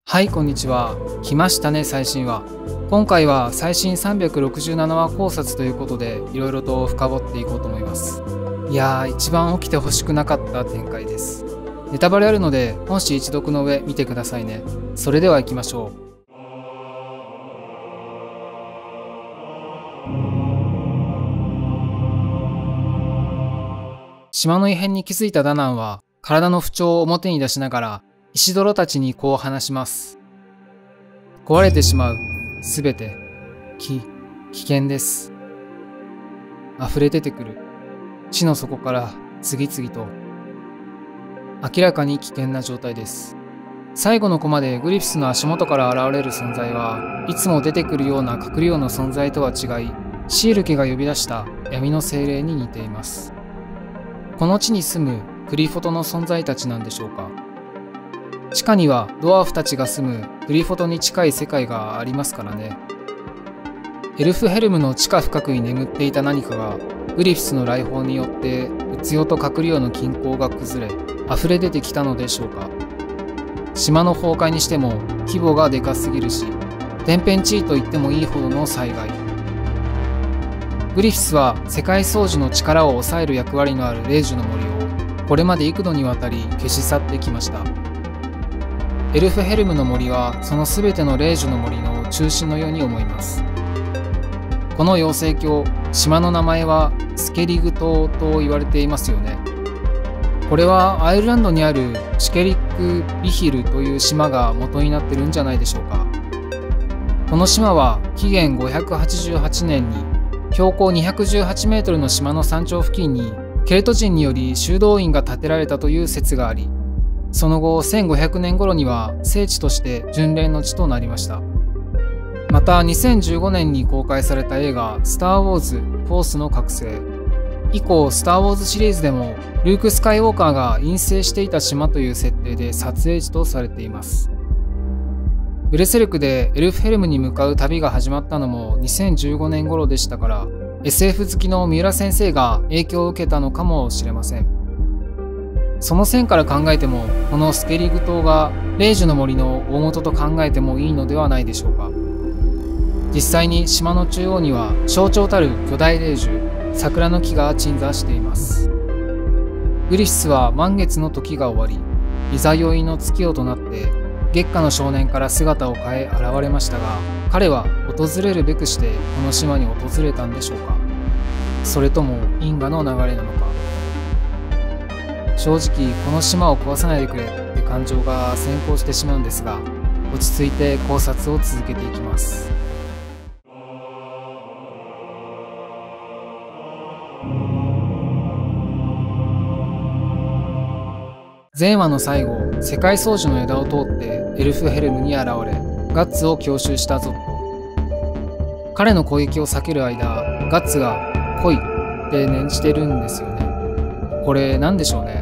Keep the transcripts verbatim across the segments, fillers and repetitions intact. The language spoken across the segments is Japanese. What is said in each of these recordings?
はい、こんにちは。来ましたね、最新話。今回は最新さんびゃくろくじゅうななわ考察ということで、いろいろと深掘っていこうと思います。いやー、一番起きてほしくなかった展開です。ネタバレあるので、本誌一読の上見てくださいね。それでは行きましょう。島の異変に気づいたダナンは、体の不調を表に出しながら、石泥たちにこう話します。壊れてしまう、すべて、き、危険です。溢れ出てくる、地の底から次々と。明らかに危険な状態です。最後のコマでグリフィスの足元から現れる存在はいつも出てくるような隠れようの存在とは違い、シール家が呼び出した闇の精霊に似ています。この地に住むクリフォトの存在たちなんでしょうか。地下にはドワーフたちが住むクリフォトに近い世界がありますからね。エルフヘルムの地下深くに眠っていた何かがグリフィスの来訪によってウツヨと隠れようの均衡が崩れ溢れ出てきたのでしょうか。島の崩壊にしても規模がでかすぎるし、天変地異と言ってもいいほどの災害。グリフィスは世界掃除の力を抑える役割のある霊樹の森をこれまで幾度にわたり消し去ってきました。エルフヘルムの森はその全ての霊樹の森の中心のように思います。この妖精郷、島の名前はスケリグ島と言われていますよね。これはアイルランドにあるシケリック・ビヒルという島が元になってるんじゃないでしょうか。この島は紀元ごひゃくはちじゅうはちねんに標高にひゃくじゅうはちメートルの島の山頂付近にケルト人により修道院が建てられたという説があり、その後せんごひゃくねん頃には聖地として巡礼の地となりました。またにせんじゅうごねんに公開された映画「スター・ウォーズ・フォースの覚醒」以降、スター・ウォーズシリーズでもルーク・スカイウォーカーが隠棲していた島という設定で撮影地とされています。ブレセルクでエルフヘルムに向かう旅が始まったのもにせんじゅうごねん頃でしたから、 エスエフ 好きの三浦先生が影響を受けたのかもしれません。その線から考えても、このスケリグ島が霊樹の森の大元と考えてもいいのではないでしょうか。実際に島の中央には象徴たる巨大霊樹、桜の木が鎮座しています。グリフィスは満月の時が終わり、いざ酔いの月夜となって月下の少年から姿を変え現れましたが、彼は訪れるべくしてこの島に訪れたんでしょうか。それとも因果の流れなのか。正直この島を壊さないでくれって感情が先行してしまうんですが、落ち着いて考察を続けていきます。前話の最後、世界掃除の枝を通ってエルフヘルムに現れ、ガッツを強襲したゾット。彼の攻撃を避ける間、ガッツが来いって念じてるんですよね。これ何でしょうね。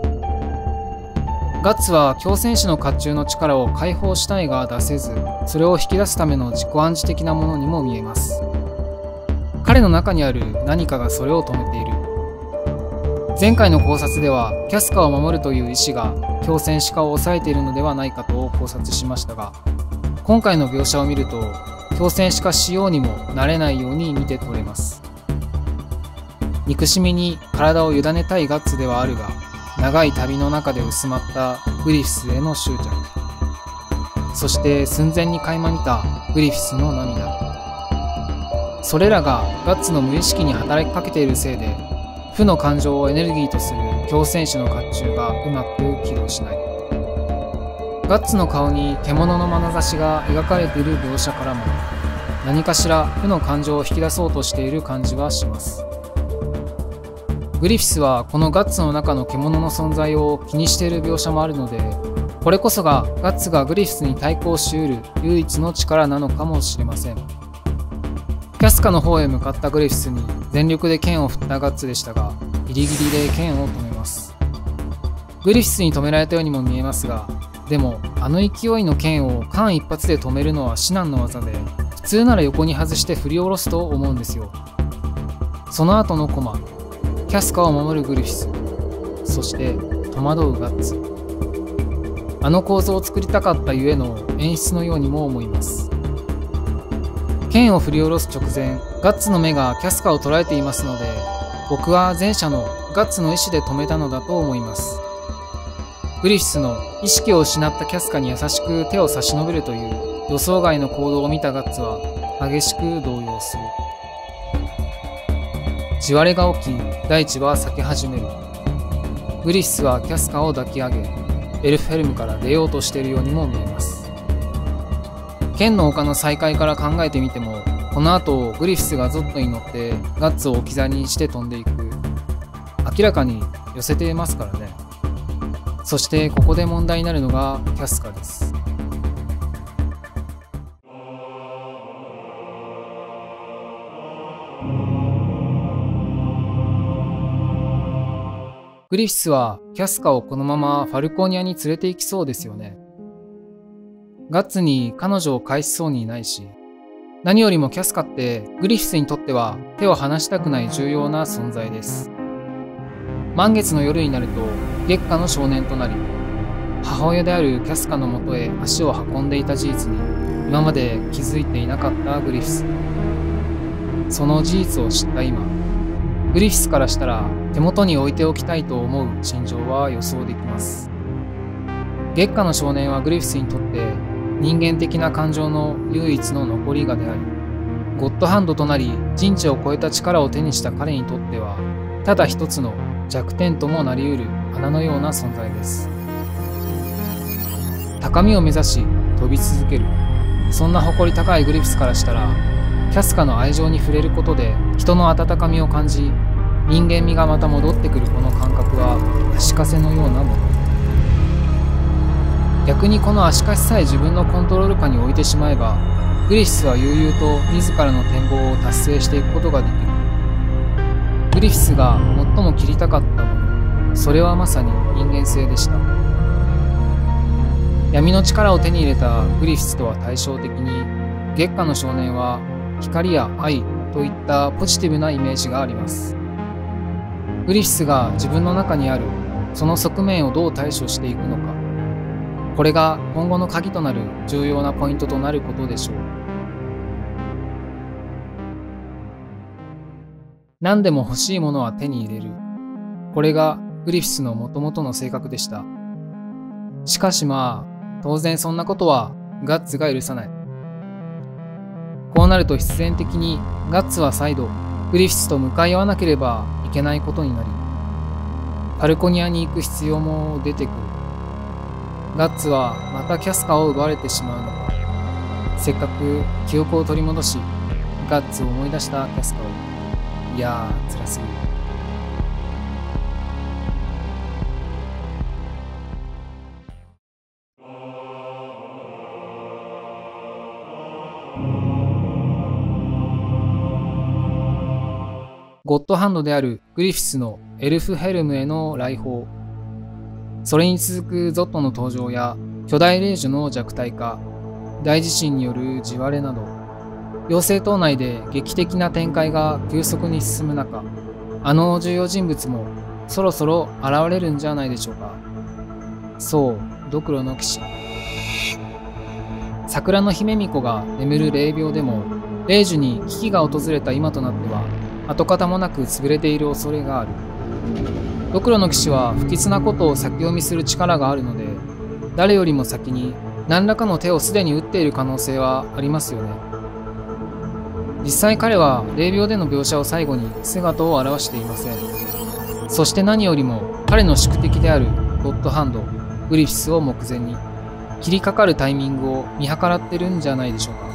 ガッツは強戦士の甲冑の力を解放したいが出せず、それを引き出すための自己暗示的なものにも見えます。彼の中にある何かがそれを止めている。前回の考察ではキャスカを守るという意志が強戦士化を抑えているのではないかと考察しましたが、今回の描写を見ると強戦士化しようにもなれないように見て取れます。憎しみに体を委ねたいガッツではあるが、長い旅の中で薄まったグリフィスへの執着、そして寸前に垣間見たグリフィスの涙、それらがガッツの無意識に働きかけているせいで、負の感情をエネルギーとする強戦士の甲冑がうまく起動しない。ガッツの顔に獣の眼差しが描かれている描写からも、何かしら負の感情を引き出そうとしている感じはします。グリフィスはこのガッツの中の獣の存在を気にしている描写もあるので、これこそがガッツがグリフィスに対抗しうる唯一の力なのかもしれません。キャスカの方へ向かったグリフィスに全力で剣を振ったガッツでしたが、ギリギリで剣を止めます。グリフィスに止められたようにも見えますが、でもあの勢いの剣を間一髪で止めるのは至難の業で、普通なら横に外して振り下ろすと思うんですよ。その後のコマ、キャスカを守るグリフィス、そして戸惑うガッツ。 あの構造を作りたかったゆえの演出のようにも思います。剣を振り下ろす直前、ガッツの目がキャスカを捉えていますので、僕は前者のガッツの意志で止めたのだと思います。グリフィスの意識を失ったキャスカに優しく手を差し伸べるという予想外の行動を見たガッツは激しく動揺する。地割れが起き、大地は裂け始める。グリフィスはキャスカを抱き上げ、エルフヘルムから出ようとしているようにも見えます。剣の丘の再開から考えてみても、この後グリフィスがゾットに乗ってガッツを置き去りにして飛んでいく。明らかに寄せていますからね。そしてここで問題になるのがキャスカです。グリフィスはキャスカをこのままファルコニアに連れて行きそうですよね。ガッツに彼女を返しそうにいないし、何よりもキャスカってグリフィスにとっては手を離したくない重要な存在です。満月の夜になると月下の少年となり、母親であるキャスカのもとへ足を運んでいた事実に今まで気づいていなかったグリフィス。その事実を知った今、グリフィスからしたら手元に置いておきたいと思う心情は予想できます。月下の少年はグリフィスにとって人間的な感情の唯一の残りがであり、ゴッドハンドとなり人知を超えた力を手にした彼にとってはただ一つの弱点ともなりうる穴のような存在です。高みを目指し飛び続ける、そんな誇り高いグリフィスからしたら、キャスカの愛情に触れることで人の温かみを感じ、人間味がまた戻ってくるこの感覚は足かせのようなもの。逆にこの足かせさえ自分のコントロール下に置いてしまえば、グリフィスは悠々と自らの展望を達成していくことができる。グリフィスが最も切りたかったもの、それはまさに人間性でした。闇の力を手に入れたグリフィスとは対照的に、月下の少年は光や愛といったポジティブなイメージがあります。グリフィスが自分の中にあるその側面をどう対処していくのか、これが今後の鍵となる重要なポイントとなることでしょう。何でも欲しいものは手に入れる。これがグリフィスの元々の性格でした。しかしまあ、当然そんなことはガッツが許さない。こうなると必然的にガッツは再度グリフィスと向かい合わなければいけないことになり、ファルコニアに行く必要も出てくる。ガッツはまたキャスカを奪われてしまうのか。せっかく記憶を取り戻し、ガッツを思い出したキャスカを。いやー、辛すぎる。ゴッドハンドであるグリフィスのエルフヘルムへの来訪、それに続くゾットの登場や巨大霊樹の弱体化、大地震による地割れなど、妖精島内で劇的な展開が急速に進む中、あの重要人物もそろそろ現れるんじゃないでしょうか。そう、ドクロの騎士。桜の姫巫女が眠る霊廟でも、霊樹に危機が訪れた今となっては、跡形もなく潰れている恐れがある。ドクロの騎士は不吉なことを先読みする力があるので、誰よりも先に何らかの手をすでに打っている可能性はありますよね。実際彼は霊廟での描写を最後に姿を現していません。そして何よりも彼の宿敵であるゴッドハンド、グリフィスを目前に、切りかかるタイミングを見計らってるんじゃないでしょうか。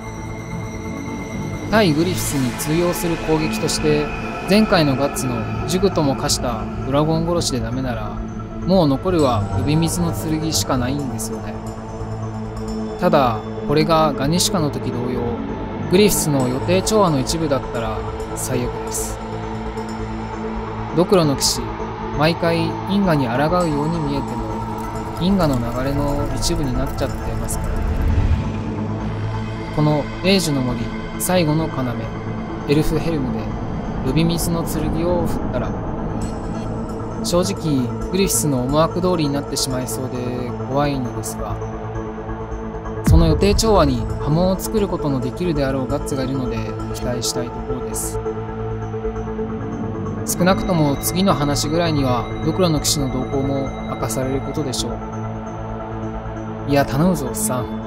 対グリフィスに通用する攻撃として、前回のガッツの呪具とも化したドラゴン殺しでダメなら、もう残るは呼び水の剣しかないんですよね。ただ、これがガニシカの時同様、グリフィスの予定調和の一部だったら最悪です。ドクロの騎士、毎回因果に抗うように見えても、因果の流れの一部になっちゃってますからね。この霊樹の森最後の要、エルフヘルムで呼び水の剣を振ったら、 正直グリフィスの思惑通りになってしまいそうで怖いのですが、その予定調和に波紋を作ることのできるであろうガッツがいるので期待したいところです。少なくとも次の話ぐらいにはドクロの騎士の動向も明かされることでしょう。いや頼むぞおっさん。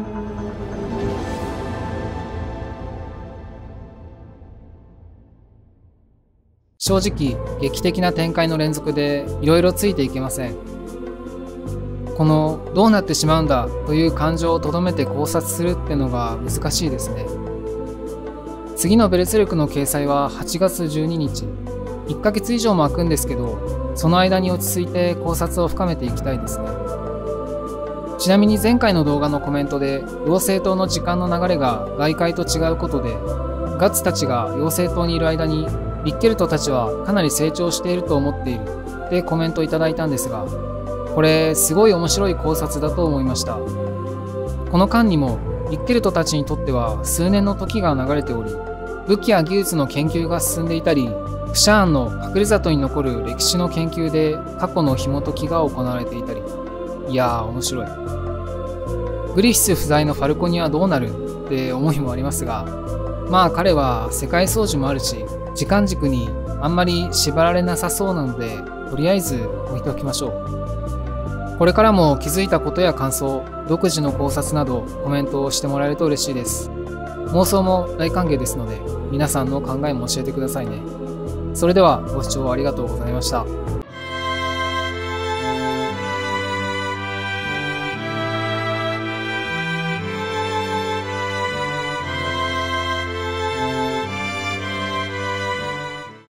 正直劇的な展開の連続でいろいろついていけません。このどうなってしまうんだという感情をとどめて考察するってのが難しいですね。次のベルセルクの掲載ははちがつじゅうににち、いっかげつ以上も空くんですけど、その間に落ち着いて考察を深めていきたいですね。ちなみに前回の動画のコメントで妖精島の時間の流れが外界と違うことで、ガッツたちが妖精島にいる間にリッケルトたちはかなり成長していると思っているってコメントいただいたんですが、これすごい面白い考察だと思いました。この間にもリッケルトたちにとっては数年の時が流れており、武器や技術の研究が進んでいたり、フシャーンの隠れ里に残る歴史の研究で過去の紐解きが行われていたり、いやー面白い。グリフィス不在のファルコニはどうなるって思いもありますが、まあ彼は世界掃除もあるし、時間軸にあんまり縛られなさそうなので、とりあえず置いておきましょう。これからも気づいたことや感想、独自の考察などコメントをしてもらえると嬉しいです。妄想も大歓迎ですので、皆さんの考えも教えてくださいね。それではご視聴ありがとうございました。